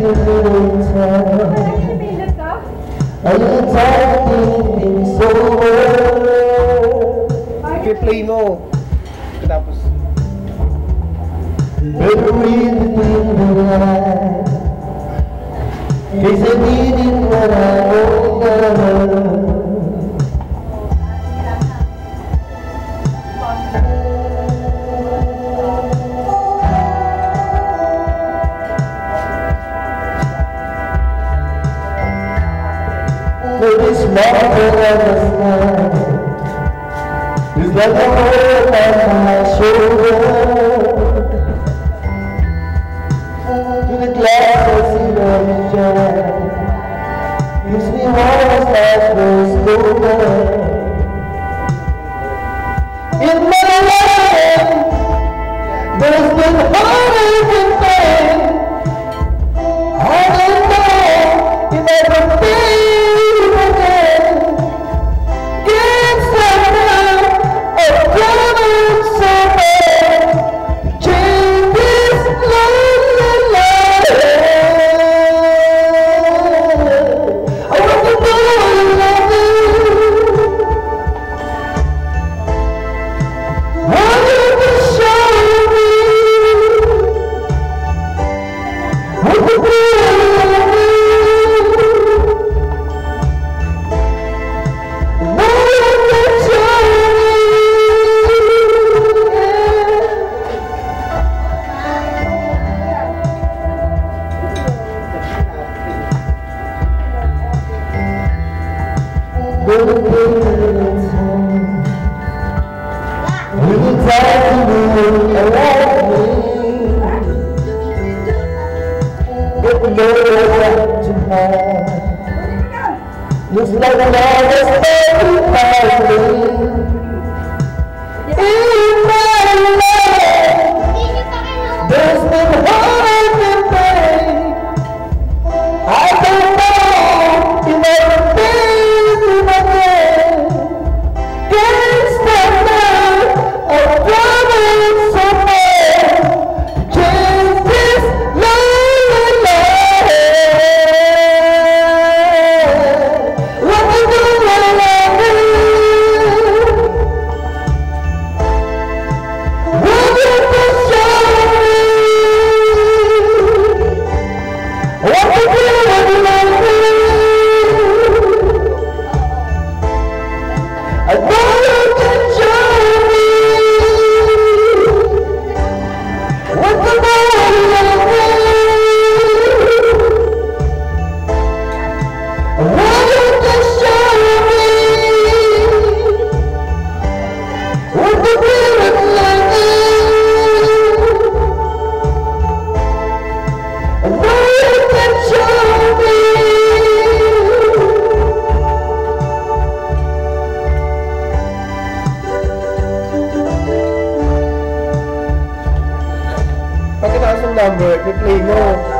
I-play mo. Tapos Better read between the lines, 'cause I need it when I'm older. Maybe smarter than the sky, it's like a hole on my shoulder. To the glass I see the shine, gives me heart that grows colder. In my life, there's been heartache and pain. I don't know if I can feel again. Can't stop now, I'm coming so bad. Change this lonely life. I want to know you love me. Want you to show me. Want to know you love me. Looks like an August baby party. In my life, there's been heartache and pain. I don't know if I can feel again. Can't stop now, I'm coming so bad. Change this lonely life. What you do when I love you? Will you just show me what you do when you love me? I want you to show me what you do when you love me. I want you to show me what you do when you love me. I want you to show me. pagkataas ng number, i-play mo.